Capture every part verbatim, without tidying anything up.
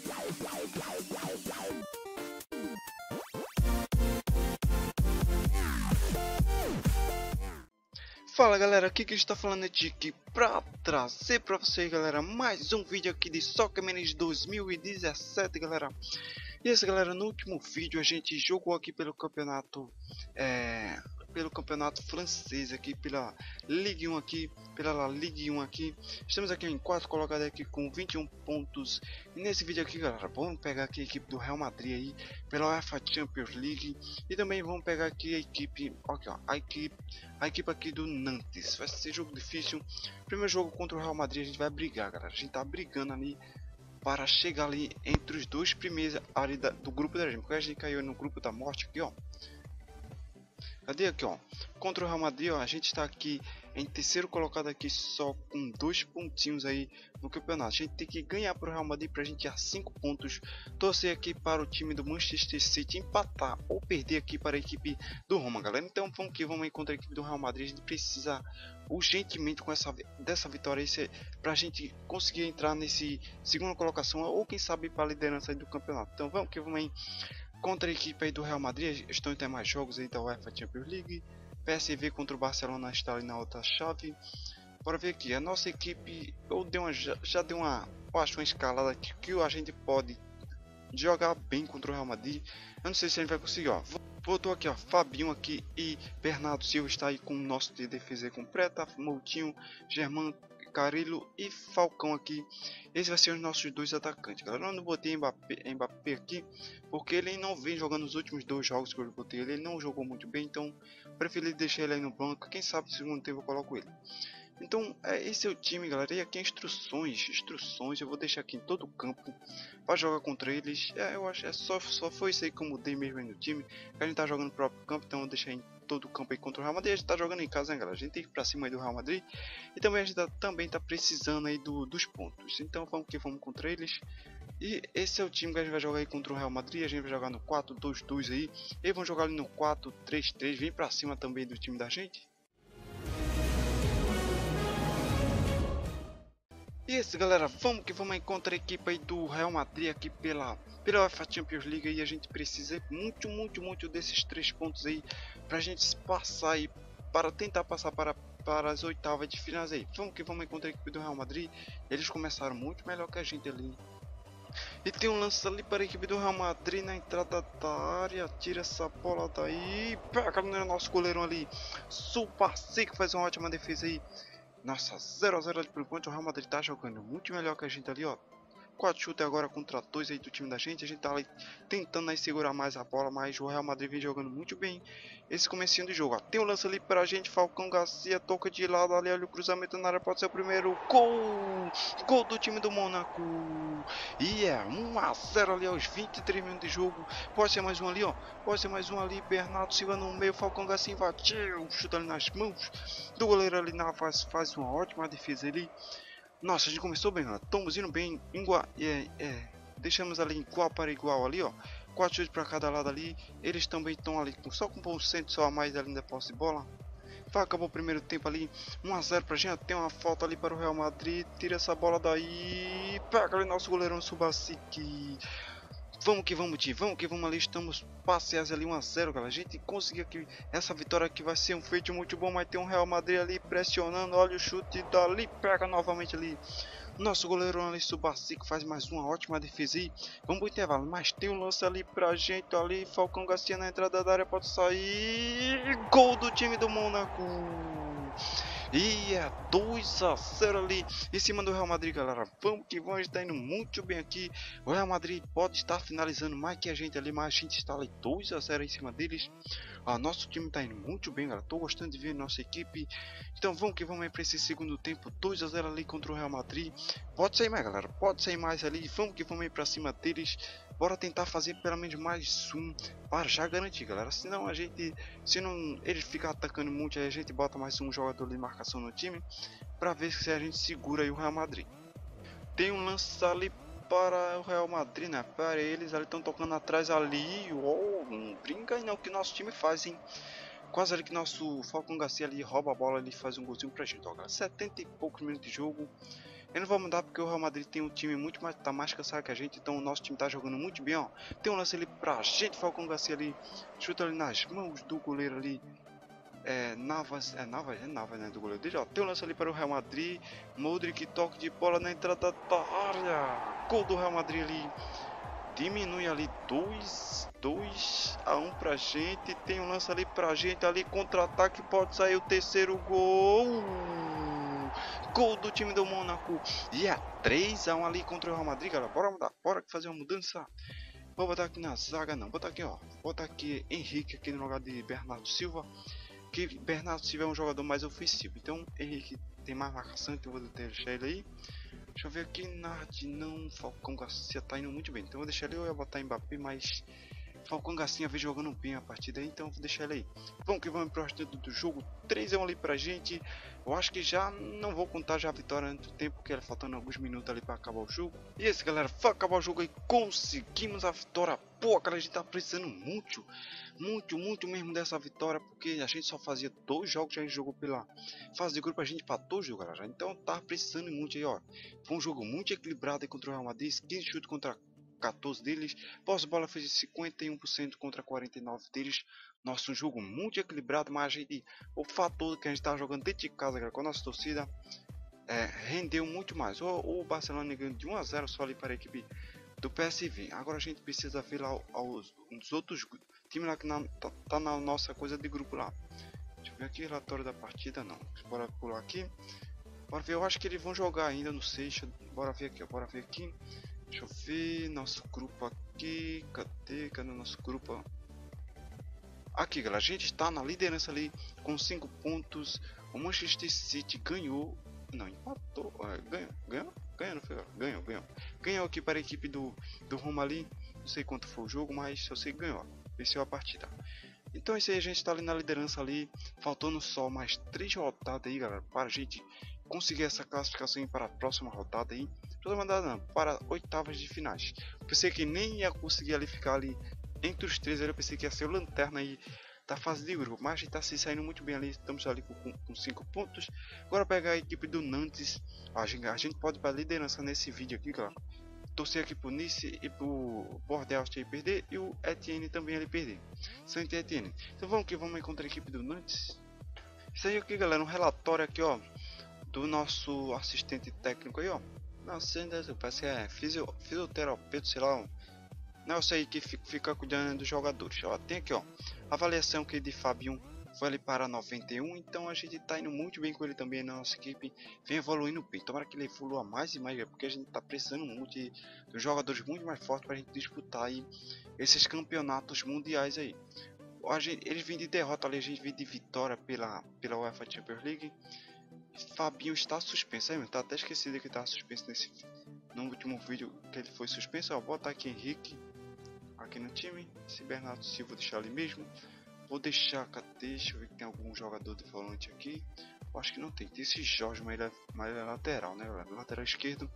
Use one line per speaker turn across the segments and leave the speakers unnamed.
Fala galera, aqui que está falando é Tiki pra trazer pra vocês, galera, mais um vídeo aqui de Soccer Manager dois mil e dezessete, galera. E esse, galera, no último vídeo a gente jogou aqui pelo campeonato é, pelo campeonato francês aqui, pela Ligue um aqui, pela La Ligue um aqui. Estamos aqui em quarto colocado aqui com vinte e um pontos. E nesse vídeo aqui, galera, vamos pegar aqui a equipe do Real Madrid aí, pela UEFA Champions League. E também vamos pegar aqui a equipe, aqui, ó, a equipe, a equipe aqui do Nantes. Vai ser jogo difícil. Primeiro jogo contra o Real Madrid a gente vai brigar, galera. A gente tá brigando ali para chegar ali entre os dois primeiros ali da, do grupo da gente, porque a gente caiu no grupo da morte aqui, ó. Cadê aqui, ó? Contra o Real Madrid, ó, a gente está aqui em terceiro colocado aqui, só com dois pontinhos aí no campeonato. A gente tem que ganhar para o Real Madrid para a gente ir a cinco pontos. Torcer aqui para o time do Manchester City empatar ou perder aqui para a equipe do Roma, galera. Então vamos que vamos encontrar a equipe do Real Madrid. A gente precisa urgentemente com essa dessa vitória aí para a gente conseguir entrar nesse segunda colocação ou quem sabe para a liderança aí do campeonato. Então vamos que vamos aí contra a equipe aí do Real Madrid. Estão até mais jogos aí da UEFA Champions League. P S V contra o Barcelona está ali na outra chave. Bora ver aqui, a nossa equipe eu dei uma, já, já deu uma, eu acho uma escalada aqui que a gente pode jogar bem contra o Real Madrid. Eu não sei se a gente vai conseguir, ó. Voltou aqui, ó, Fabinho aqui e Bernardo Silva está aí com o nosso de defesa completa, Moutinho, Germán, Carrillo e Falcão aqui. Esses vai ser os nossos dois atacantes, galera. Eu não botei Mbappé, Mbappé aqui porque ele não vem jogando nos últimos dois jogos que eu botei ele. Ele não jogou muito bem, então preferi deixar ele aí no banco. Quem sabe no segundo tempo eu coloco ele. Então é, esse é o time, galera. E aqui instruções, instruções eu vou deixar aqui em todo o campo para jogar contra eles. É, eu acho é só só foi isso aí que eu mudei mesmo aí no time. A gente tá jogando no próprio campo, então eu vou deixar em todo o campo aí contra o Real Madrid. A gente tá jogando em casa, né, galera? A gente tem que ir pra cima aí do Real Madrid. E também a gente tá, também tá precisando aí do, dos pontos. Então vamos que vamos contra eles. E esse é o time que a gente vai jogar aí contra o Real Madrid. A gente vai jogar no quatro dois dois aí. Eles vão jogar ali no quatro três três. Vem pra cima também do time da gente. E esse, galera, vamos que vamos encontrar a equipe aí do Real Madrid aqui pela, pela UEFA Champions League. E a gente precisa muito, muito, muito desses três pontos aí pra gente passar aí, para tentar passar para, para as oitavas de finais aí. Vamos que vamos encontrar a equipe do Real Madrid. Eles começaram muito melhor que a gente ali. E tem um lance ali para a equipe do Real Madrid na entrada da área. Tira essa bola daí. Pega no nosso goleirão ali. Subasic faz uma ótima defesa aí. Nossa, zero a zero ali por enquanto. O Real Madrid tá jogando muito melhor que a gente ali, ó. quatro chutes agora contra dois aí do time da gente. A gente tá ali tentando aí segurar mais a bola, mas o Real Madrid vem jogando muito bem esse comecinho do jogo, ó. Tem um lance ali pra gente, Falcão Garcia toca de lado ali, olha o cruzamento na área, pode ser o primeiro gol! Gol do time do Mônaco! E é um a zero ali aos vinte e três minutos de jogo. Pode ser mais um ali, ó. Pode ser mais um ali, Bernardo Silva no meio, Falcão Garcia invadiu, chuta ali nas mãos do goleiro ali na faz, faz uma ótima defesa ali. Nossa, a gente começou bem, ó. Estamos indo bem, igual, é, é, deixamos ali igual para igual ali, ó. Quatro chutes para cada lado ali. Eles também estão ali com, só com um por cento só a mais ali da posse de bola. Vai, acabou o primeiro tempo ali, um a zero pra gente. Tem uma falta ali para o Real Madrid. Tira essa bola daí. Pega ali nosso goleirão Subasic. Vamos que vamos, time. Vamos que vamos ali. Estamos passeados ali um a zero, galera. A gente conseguiu aqui essa vitória aqui. Vai ser um feito muito bom. Mas tem um Real Madrid ali pressionando. Olha o chute dali. Pega novamente ali. Nosso goleiro ali, Subasic, faz mais uma ótima defesa aí. Vamos pro intervalo. Mas tem um lance ali pra gente. Ali. Falcão Garcia na entrada da área. Pode sair. Gol do time do Mônaco. E é dois a zero ali em cima do Real Madrid, galera. Vamos que vamos, está indo muito bem aqui. O Real Madrid pode estar finalizando mais que a gente ali, mas a gente está ali dois a zero em cima deles. Ah, nosso time está indo muito bem, galera. Tô gostando de ver nossa equipe. Então vamos que vamos aí para esse segundo tempo. dois a zero ali contra o Real Madrid. Pode sair mais, galera. Pode sair mais ali. Vamos que vamos aí para cima deles. Bora tentar fazer pelo menos mais um para já garantir, galera. Senão a gente, se não eles ficar atacando muito, aí a gente bota mais um jogador de marcação no time para ver se a gente segura aí o Real Madrid. Tem um lance ali para o Real Madrid, né? Para eles, ali estão tocando atrás ali. Oh, não brinca aí não que nosso time faz, hein? Quase ali que nosso Falcão Garcia ali rouba a bola, ele faz um golzinho pra gente, ó, galera. setenta e poucos minutos de jogo. Eu não vou mudar porque o Real Madrid tem um time muito mais, tá mais cansado que a gente, então o nosso time tá jogando muito bem, ó. Tem um lance ali pra gente, Falcão Garcia ali, chuta ali nas mãos do goleiro ali. É, Navas, é Navas, é Navas, né, do goleiro dele, ó. Tem um lance ali para o Real Madrid, Modric, toque de bola na entrada da área. Gol do Real Madrid ali. Diminui ali dois a um pra gente. Tem um lance ali pra gente ali, contra-ataque, pode sair o terceiro gol. Gol do time do Mônaco. E é três a um ali contra o Real Madrid, galera. Bora mudar, bora fazer uma mudança. Vou botar aqui na zaga, não. Vou botar aqui, ó. Vou botar aqui Henrique aqui no lugar de Bernardo Silva. Que Bernardo Silva é um jogador mais ofensivo. Então Henrique tem mais marcação, então eu vou deixar ele aí. Deixa eu ver aqui, Nard não, Falcão Garcia tá indo muito bem. Então eu vou deixar ele, eu ia botar Mbappé, mas Falcão Garcia vem jogando bem a partida aí, então eu vou deixar ele aí. Vamos que vamos pro resto do jogo, três a um ali pra gente. Eu acho que já não vou contar já a vitória antes do tempo, porque era faltando alguns minutos ali pra acabar o jogo. E esse, galera, foi acabar o jogo aí, conseguimos a vitória. Pô, cara, a gente tá precisando muito, muito, muito mesmo dessa vitória, porque a gente só fazia dois jogos, a gente jogou pela fase de grupo, a gente empatou o jogo, galera. Então tá precisando muito aí, ó. Foi um jogo muito equilibrado aí contra o Real Madrid, quinze chutes contra quatorze deles, pós-bola fez cinquenta e um por cento contra quarenta e nove por cento deles. Nossa, um jogo muito equilibrado, mas a gente, o fator que a gente tá jogando dentro de casa, galera, com a nossa torcida, é, rendeu muito mais. O, o Barcelona ganhou de um a zero só ali para a equipe do P S V. Agora a gente precisa ver lá aos, os outros times lá que na, tá, tá na nossa coisa de grupo lá. Deixa eu ver aqui, relatório da partida, não. Bora pular aqui. Bora ver, eu acho que eles vão jogar ainda, não sei. Deixa, bora ver aqui, ó, bora ver aqui. Deixa eu ver, nosso grupo aqui, cadê, cadê o nosso grupo? Aqui, galera, a gente está na liderança ali com cinco pontos. O Manchester City ganhou, não, empatou, é, ganhou, ganhou, ganhou, não foi, ganhou, ganhou. Ganhou aqui para a equipe do, do Roma ali, não sei quanto foi o jogo, mas eu sei que ganhou, venceu a partida. Então isso aí, a gente está ali na liderança ali, faltando só mais três rodadas aí, galera, para a gente conseguir essa classificação para a próxima rodada aí. Toda mandada não, para oitavas de finais. Eu pensei que nem ia conseguir ali ficar ali entre os três, eu pensei que ia ser o lanterna aí da fase de grupo, mas a gente tá se saindo muito bem ali, estamos ali com cinco pontos. Agora pegar a equipe do Nantes, a gente, a gente pode ir para a liderança nesse vídeo aqui, galera. Torcer aqui pro Nice e pro Bordeaux aí perder, e o Etienne também ali perder. Saint Etienne. Então vamos que vamos encontrar a equipe do Nantes. Isso aí aqui, galera, um relatório aqui, ó, do nosso assistente técnico aí, ó. Não sei, parece que é fisio, fisioterapeuta, sei lá. Não, eu sei que fica cuidando dos jogadores. Ó, tem aqui, ó, avaliação que de Fabinho foi ali para noventa e um. Então a gente tá indo muito bem com ele também na nossa equipe. Vem evoluindo bem. Tomara que ele evolua mais e mais, porque a gente tá precisando muito de, de jogadores muito mais fortes para a gente disputar aí esses campeonatos mundiais aí. A gente, eles vêm de derrota ali, a gente vem de vitória pela, pela UEFA Champions League. Fabinho está suspenso, aí, tá até esquecido que estava suspenso nesse no último vídeo que ele foi suspenso. Ó, vou botar aqui Henrique aqui no time, esse Bernardo Silva vou deixar ali mesmo. Vou deixar, cadê? Deixa eu ver que tem algum jogador de volante aqui. Eu acho que não tem, tem esse Jorge, mas ele é, mas ele é lateral, né, galera? Lateral esquerdo.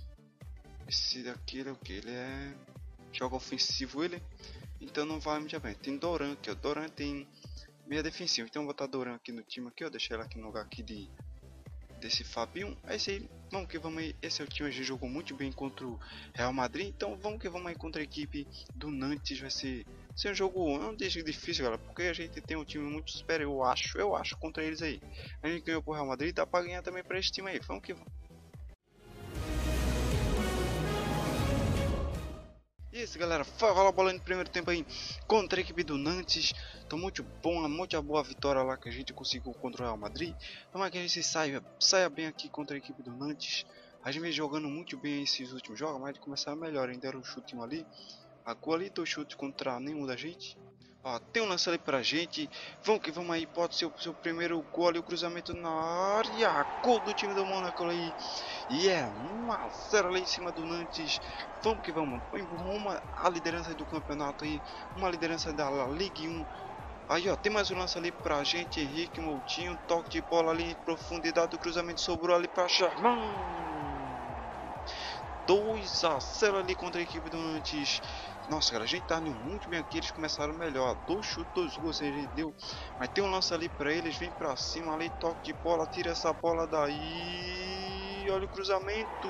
Esse daqui ele é o que? Ele é joga ofensivo ele, então não vai muito bem. Tem Doran aqui, ó. Doran tem meia defensiva, então vou botar Doran aqui no time aqui, ó. Deixar ele aqui no lugar aqui de desse Fabinho. É isso aí, vamos que vamos aí. Esse é o time, a gente jogou muito bem contra o Real Madrid, então vamos que vamos aí contra a equipe do Nantes. Vai ser, ser um jogo, não deixa difícil, galera, porque a gente tem um time muito superior, eu acho, eu acho, contra eles aí. A gente ganhou pro Real Madrid, dá pra ganhar também pra esse time aí, vamos que vamos. E isso, galera, fala a bola no primeiro tempo aí contra a equipe do Nantes. Então muito bom, muito boa vitória lá que a gente conseguiu contra o Real Madrid. Tomara que a gente saia, saia bem aqui contra a equipe do Nantes. A gente vem jogando muito bem esses últimos jogos, mas de começar melhor, ainda era um chute ali. Agora ali, dois chutes contra nenhum da gente. Ó, tem um lance ali pra gente. Vamos que vamos aí, pode ser o seu primeiro gol ali, o cruzamento na área. Gol do time do Mônaco aí. E é um a zero ali em cima do Nantes. Vamos que vamos. Uma a liderança do campeonato aí. Uma liderança da Ligue um. Aí ó, tem mais um lance ali pra gente. Henrique Moutinho. Toque de bola ali em profundidade. O cruzamento sobrou ali pra Charmão. dois a zero ali contra a equipe do Nantes. Nossa, cara, a gente tá indo muito bem aqui. Eles começaram melhor. Dois chutes, dois gols ele deu. Mas tem um lance ali pra eles. Vem pra cima ali. Toque de bola. Tira essa bola daí. olha o cruzamento.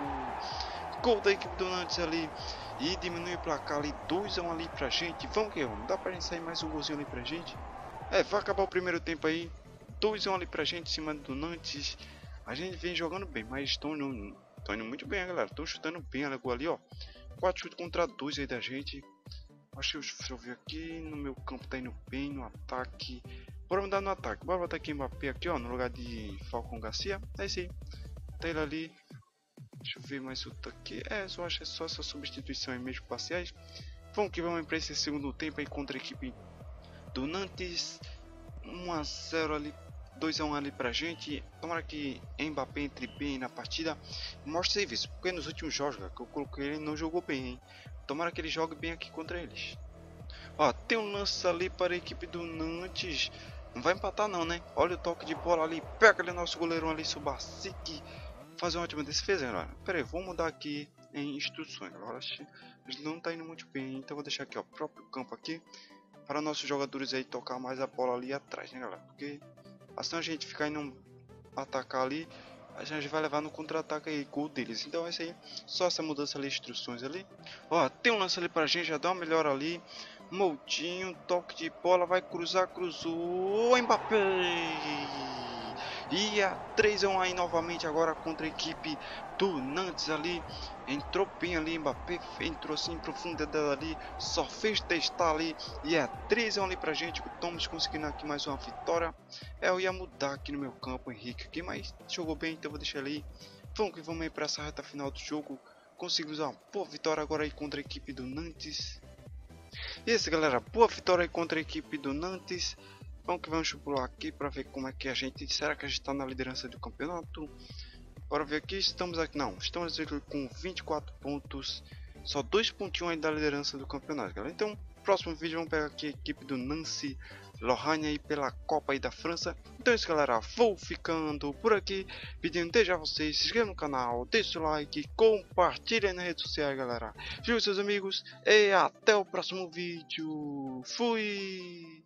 Gol da equipe do Nantes ali. E diminui o placar ali, dois a um ali pra gente. Vamos que vamos, dá pra gente sair mais um golzinho ali pra gente. É, vai acabar o primeiro tempo aí. dois a um ali pra gente, em cima do Nantes. A gente vem jogando bem, mas estão indo, indo muito bem, galera. Estão chutando bem ali, ali, ó. quatro chutes contra dois aí da gente. Acho que, deixa eu ver aqui, no meu campo tá indo bem, no ataque. Bora mudar no ataque, bora botar aqui Mbappé aqui, ó, no lugar de Falcão Garcia. É isso aí, tá ele ali. Deixa eu ver mais outro aqui. É, só acho que é só essa substituição aí mesmo, parciais. Vamos que vamos para esse segundo tempo aí contra a equipe do Nantes. um a zero ali, dois a um ali pra gente. Tomara que Mbappé entre bem na partida. Mostre serviço, porque nos últimos jogos que eu coloquei ele não jogou bem, hein? Tomara que ele jogue bem aqui contra eles. Ó, tem um lance ali para a equipe do Nantes. Não vai empatar não, né? Olha o toque de bola ali. Pega ali nosso goleirão ali, Subasic. Fazer uma ótima defesa, galera. Pera aí, vou mudar aqui em instruções. Agora eles não tá indo muito bem, então vou deixar aqui, ó, próprio campo aqui. Para nossos jogadores aí tocar mais a bola ali atrás, né, galera? Porque assim a gente ficar indo atacar ali, a gente vai levar no contra-ataque aí, gol deles. Então é isso aí, só essa mudança ali, instruções ali. Ó, tem um lance ali pra gente, já dá uma melhor ali. Moutinho, toque de bola, vai cruzar, cruzou, Mbappé! E a três a um aí novamente agora contra a equipe do Nantes ali. Entrou bem ali, Mbappé entrou assim em profundidade ali, só fez testar ali. E é três a um ali pra gente, estamos conseguindo aqui mais uma vitória. É, eu ia mudar aqui no meu campo, Henrique aqui, mas jogou bem, então vou deixar ali. Vamos que vamos aí para essa reta final do jogo. Conseguimos uma boa vitória agora aí contra a equipe do Nantes. E é isso, galera, boa vitória aí contra a equipe do Nantes. Vamos que vamos pular aqui para ver como é que a gente... Será que a gente está na liderança do campeonato? Bora ver aqui, estamos aqui... Não, estamos aqui com vinte e quatro pontos. Só dois pontinhos aí da liderança do campeonato, galera. Então, próximo vídeo vamos pegar aqui a equipe do Nancy Lorraine aí pela Copa aí da França. Então é isso, galera, vou ficando por aqui. Pedindo desde a vocês, se inscrevam no canal, deixe o like, compartilhem nas redes sociais, galera. Siga seus amigos e até o próximo vídeo. Fui!